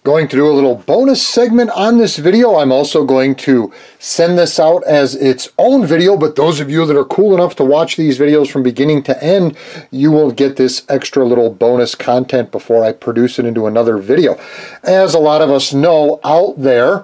Going to do a little bonus segment on this video. I'm also going to send this out as its own video, but those of you that are cool enough to watch these videos from beginning to end, you will get this extra little bonus content before I produce it into another video. As a lot of us know out there,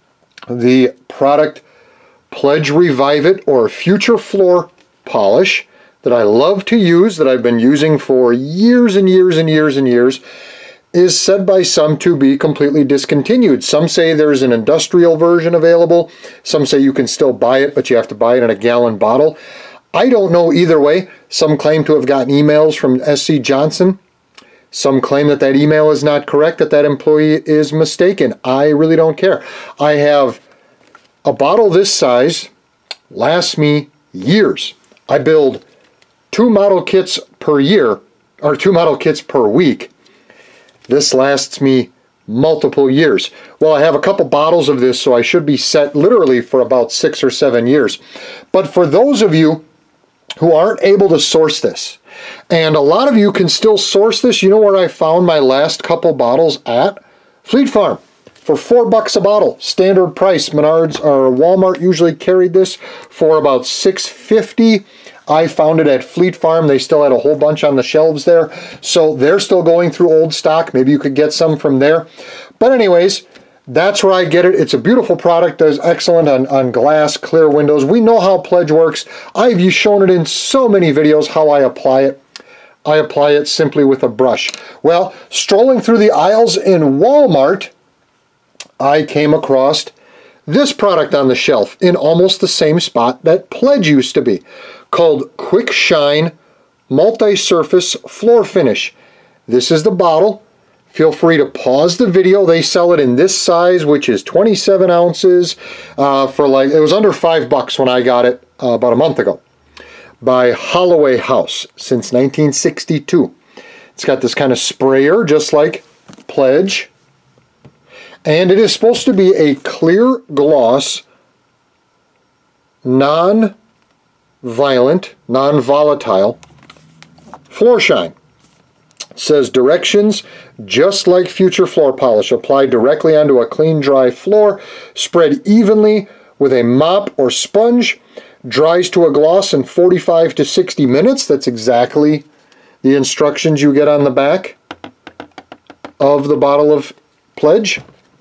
the product Pledge Revive It or Future Floor Polish that I love to use, that I've been using for years and years and years and years, is said by some to be completely discontinued. Some say there's an industrial version available. Some say you can still buy it, but you have to buy it in a gallon bottle. I don't know either way. Some claim to have gotten emails from SC Johnson. Some claim that that email is not correct, that that employee is mistaken. I really don't care. I have a bottle this size, lasts me years. I build 2 model kits per year, or 2 model kits per week. This lasts me multiple years. Well, I have a couple bottles of this, so I should be set literally for about 6 or 7 years. But for those of you who aren't able to source this, and a lot of you can still source this, you know where I found my last couple bottles at? Fleet Farm. For $4 a bottle, standard price. Menards or Walmart usually carried this for about $6.50. I found it at Fleet Farm. They still had a whole bunch on the shelves there. So they're still going through old stock. Maybe you could get some from there. But anyways, that's where I get it. It's a beautiful product. Does excellent on glass, clear windows. We know how Pledge works. I've shown it in so many videos how I apply it. I apply it simply with a brush. Well, strolling through the aisles in Walmart, I came across this product on the shelf in almost the same spot that Pledge used to be, called Quick Shine Multi-Surface Floor Finish. This is the bottle. Feel free to pause the video. They sell it in this size, which is 27 ounces for like, it was under $5 when I got it about a month ago, by Holloway House since 1962. It's got this kind of sprayer just like Pledge. And it is supposed to be a clear gloss, non-violent, non-volatile floor shine. It says directions just like Future Floor Polish. Apply directly onto a clean, dry floor. Spread evenly with a mop or sponge. Dries to a gloss in 45 to 60 minutes. That's exactly the instructions you get on the back of the bottle of Pledge.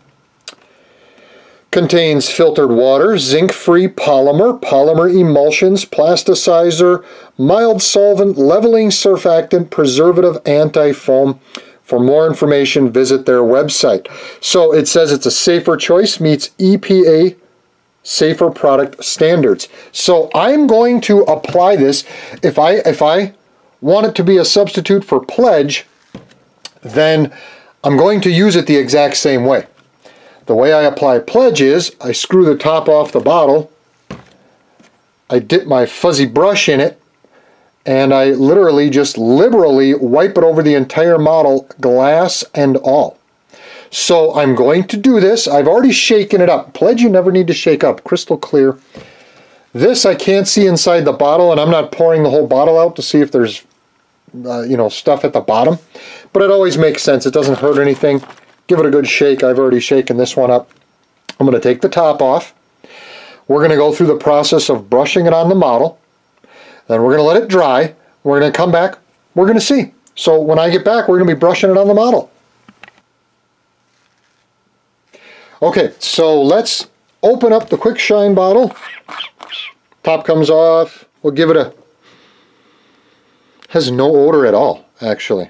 Contains filtered water, zinc-free polymer, polymer emulsions, plasticizer, mild solvent, leveling surfactant, preservative, anti-foam. For more information, visit their website. So it says it's a safer choice, meets EPA safer product standards. So I'm going to apply this. If I want it to be a substitute for Pledge, then I'm going to use it the exact same way. The way I apply Pledge is I screw the top off the bottle, I dip my fuzzy brush in it, and I literally just liberally wipe it over the entire model, glass and all. So I'm going to do this. I've already shaken it up. Pledge you never need to shake up, crystal clear. This I can't see inside the bottle, and I'm not pouring the whole bottle out to see if there's stuff at the bottom. But it always makes sense. It doesn't hurt anything. Give it a good shake. I've already shaken this one up. I'm going to take the top off. We're going to go through the process of brushing it on the model. Then we're going to let it dry. We're going to come back. We're going to see. So when I get back, we're going to be brushing it on the model. Okay, so let's open up the Quick Shine bottle. Top comes off. We'll give it a... Has no odor at all, actually.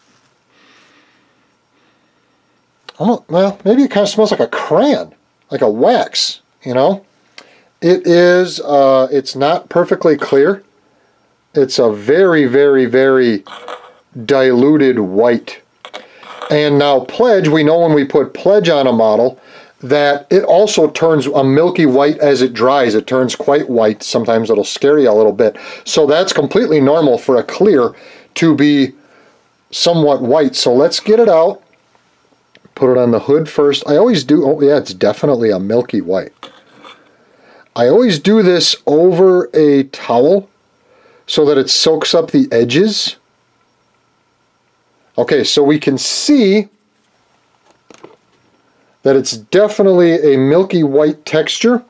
Well, maybe it kind of smells like a crayon, like a wax, you know. It is, it's not perfectly clear. It's a very, very, very diluted white. And now Pledge, we know when we put Pledge on a model that it also turns a milky white as it dries. It turns quite white. Sometimes it'll scare you a little bit. So that's completely normal for a clear to be somewhat white. So let's get it out. Put it on the hood first. I always do, oh yeah, it's definitely a milky white. I always do this over a towel so that it soaks up the edges. Okay, so we can see that it's definitely a milky white texture.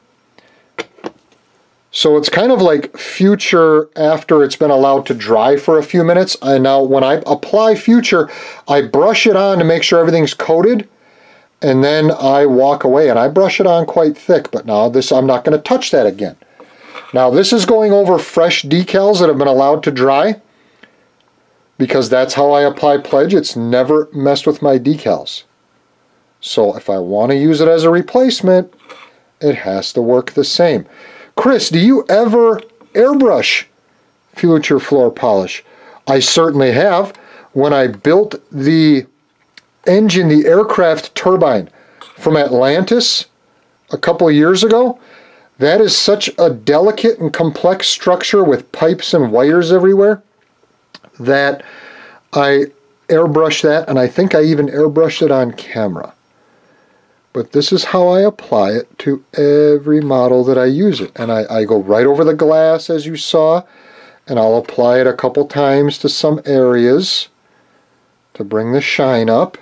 So it's kind of like Future after it's been allowed to dry for a few minutes. And now when I apply Future, I brush it on to make sure everything's coated, and then I walk away, and I brush it on quite thick. But now this, I'm not going to touch that again. Now this is going over fresh decals that have been allowed to dry, because that's how I apply Pledge. It's never messed with my decals. So if I want to use it as a replacement, it has to work the same. Chris, do you ever airbrush Future floor polish? I certainly have. When I built the engine, the aircraft turbine from Atlantis a couple of years ago, that is such a delicate and complex structure with pipes and wires everywhere that I airbrushed that, and I think I even airbrushed it on camera. But this is how I apply it to every model that I use it. And I go right over the glass, as you saw, and I'll apply it a couple times to some areas to bring the shine up.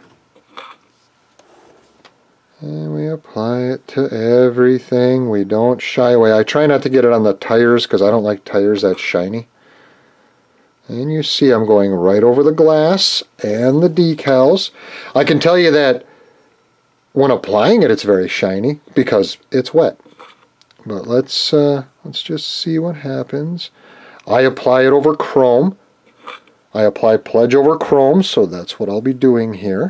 And we apply it to everything. We don't shy away. I try not to get it on the tires because I don't like tires that shiny. And you see I'm going right over the glass and the decals. I can tell you that when applying it, it's very shiny because it's wet. But let's just see what happens. I apply it over chrome. I apply Pledge over chrome, so that's what I'll be doing here.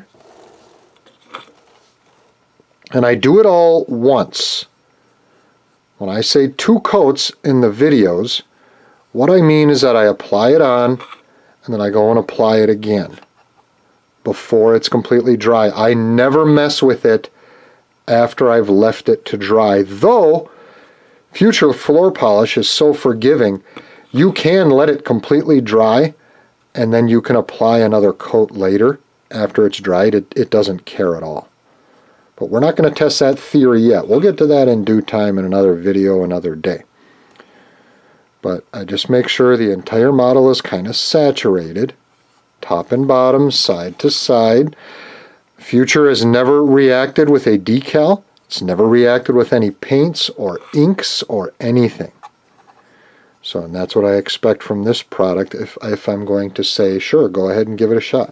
And I do it all once. When I say 2 coats in the videos, what I mean is that I apply it on, and then I go and apply it again before it's completely dry. I never mess with it after I've left it to dry. Though Future floor polish is so forgiving, you can let it completely dry and then you can apply another coat later after it's dried. It doesn't care at all. But we're not going to test that theory yet. We'll get to that in due time in another video another day. But I just make sure the entire model is kind of saturated, top and bottom, side to side. Future has never reacted with a decal. It's never reacted with any paints or inks or anything. So, and that's what I expect from this product if I'm going to say, sure, go ahead and give it a shot.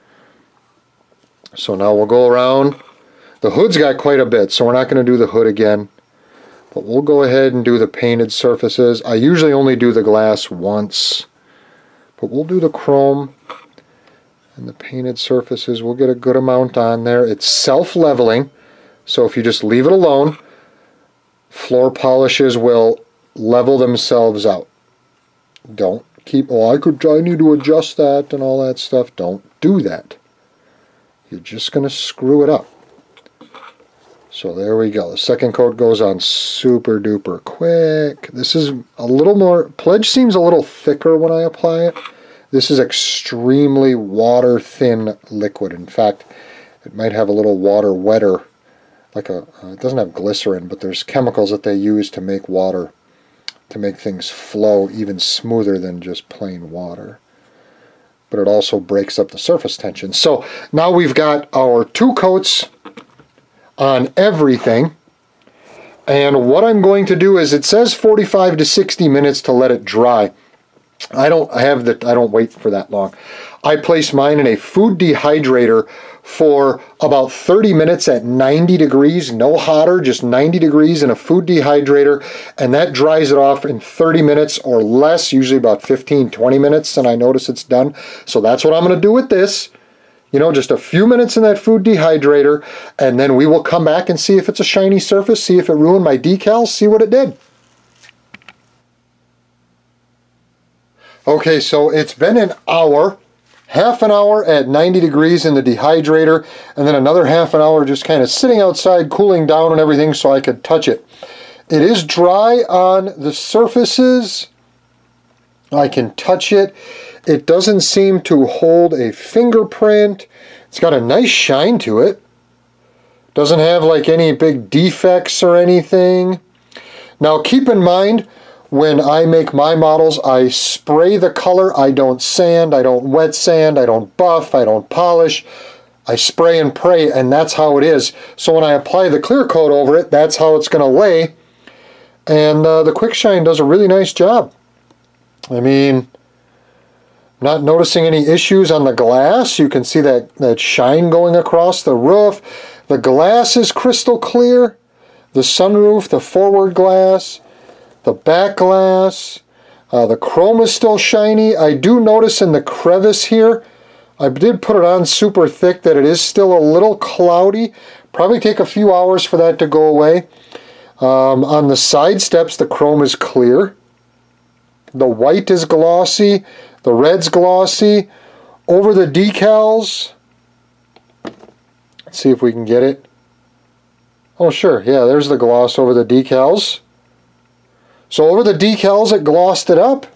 So now we'll go around. The hood's got quite a bit, so we're not going to do the hood again. But we'll go ahead and do the painted surfaces. I usually only do the glass once, but we'll do the chrome and the painted surfaces. We'll get a good amount on there. It's self-leveling, so if you just leave it alone, floor polishes will level themselves out. Don't keep, oh, I need to adjust that and all that stuff. Don't do that. You're just going to screw it up. So there we go. The second coat goes on super duper quick. This is a little more, Pledge seems a little thicker when I apply it. This is extremely water thin liquid. In fact, it might have a little water wetter, like a, it doesn't have glycerin, but there's chemicals that they use to make water, to make things flow even smoother than just plain water. But it also breaks up the surface tension. So now we've got our 2 coats on everything, and what I'm going to do is, it says 45 to 60 minutes to let it dry. I don't wait for that long. I place mine in a food dehydrator for about 30 minutes at 90 degrees, no hotter, just 90 degrees in a food dehydrator, and that dries it off in 30 minutes or less, usually about 15-20 minutes, and I notice it's done. So that's what I'm going to do with this. You know, just a few minutes in that food dehydrator, and then we will come back and see if it's a shiny surface, see if it ruined my decals, see what it did. Okay, so it's been an hour, half an hour at 90 degrees in the dehydrator, and then another half an hour just kind of sitting outside, cooling down and everything so I could touch it. It is dry on the surfaces. I can touch it. It doesn't seem to hold a fingerprint. It's got a nice shine to it. Doesn't have like any big defects or anything. Now keep in mind, when I make my models, I spray the color. I don't sand, I don't wet sand, I don't buff, I don't polish. I spray and pray, and that's how it is. So when I apply the clear coat over it, that's how it's going to lay. And the Quick Shine does a really nice job. I mean, not noticing any issues on the glass. You can see that shine going across the roof. The glass is crystal clear. The sunroof, the forward glass, the back glass. The chrome is still shiny. I do notice in the crevice here, I did put it on super thick, that it is still a little cloudy. Probably take a few hours for that to go away. On the side steps, the chrome is clear. The white is glossy. The red's glossy. Over the decals, let's see if we can get it. Oh sure, yeah, there's the gloss over the decals. So over the decals, it glossed it up.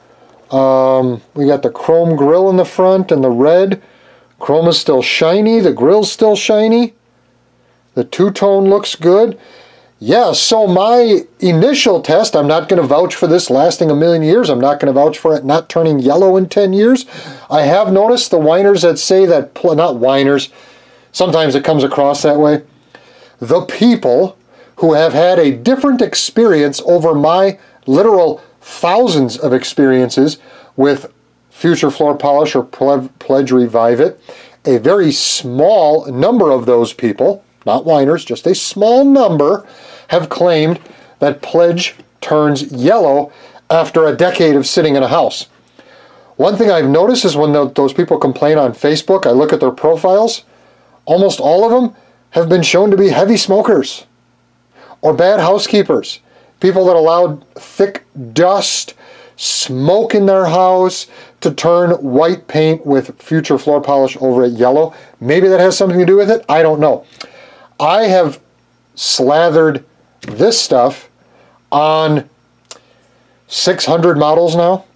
We got the chrome grille in the front and the red. Chrome is still shiny. The grille's still shiny. The two-tone looks good. Yeah, so my initial test, I'm not going to vouch for this lasting a million years. I'm not going to vouch for it not turning yellow in 10 years. I have noticed the whiners that say that, not whiners, sometimes it comes across that way. The people who have had a different experience over my literal thousands of experiences with Future Floor Polish or Pledge Revive It, a very small number of those people, not whiners, just a small number, have claimed that Pledge turns yellow after a decade of sitting in a house. One thing I've noticed is when those people complain on Facebook, I look at their profiles, almost all of them have been shown to be heavy smokers or bad housekeepers. People that allowed thick dust, smoke in their house to turn white paint with Future Floor Polish over it yellow. Maybe that has something to do with it. I don't know. I have slathered this stuff on 600 models now,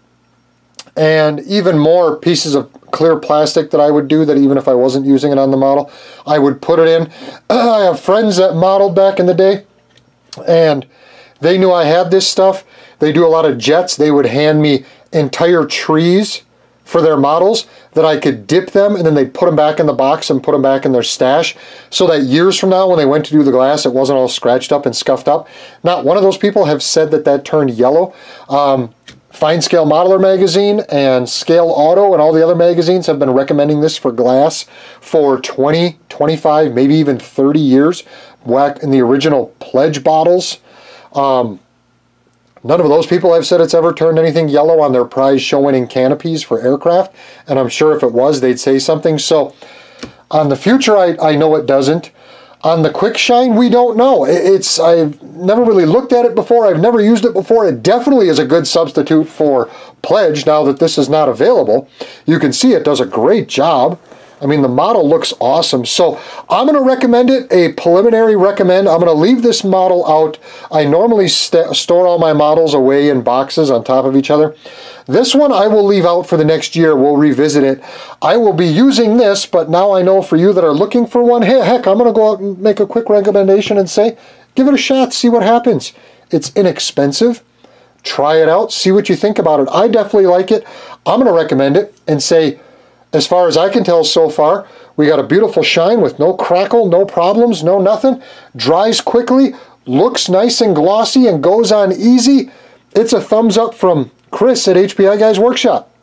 and even more pieces of clear plastic that I would do that even if I wasn't using it on the model, I would put it in. I have friends that modeled back in the day, and they knew I had this stuff. They do a lot of jets. They would hand me entire trees for their models that I could dip them, and then they'd put them back in the box and put them back in their stash so that years from now when they went to do the glass, it wasn't all scratched up and scuffed up. Not one of those people have said that that turned yellow. Fine Scale Modeler magazine and Scale Auto and all the other magazines have been recommending this for glass for 20, 25, maybe even 30 years. Back in the original Pledge bottles. None of those people have said it's ever turned anything yellow on their prize show-winning canopies for aircraft, and I'm sure if it was, they'd say something. So on the Future, I know it doesn't. On the Quick Shine, we don't know. I've never really looked at it before. I've never used it before. It definitely is a good substitute for Pledge now that this is not available. You can see it does a great job. I mean, the model looks awesome. So I'm going to recommend it, a preliminary recommend. I'm going to leave this model out. I normally store all my models away in boxes on top of each other. This one I will leave out for the next year. We'll revisit it. I will be using this, but now I know for you that are looking for one, hey, heck, I'm going to go out and make a quick recommendation and say, give it a shot, see what happens. It's inexpensive. Try it out, see what you think about it. I definitely like it. I'm going to recommend it and say, as far as I can tell so far, we got a beautiful shine with no crackle, no problems, no nothing. Dries quickly, looks nice and glossy, and goes on easy. It's a thumbs up from Chris at hpiguys Workshop.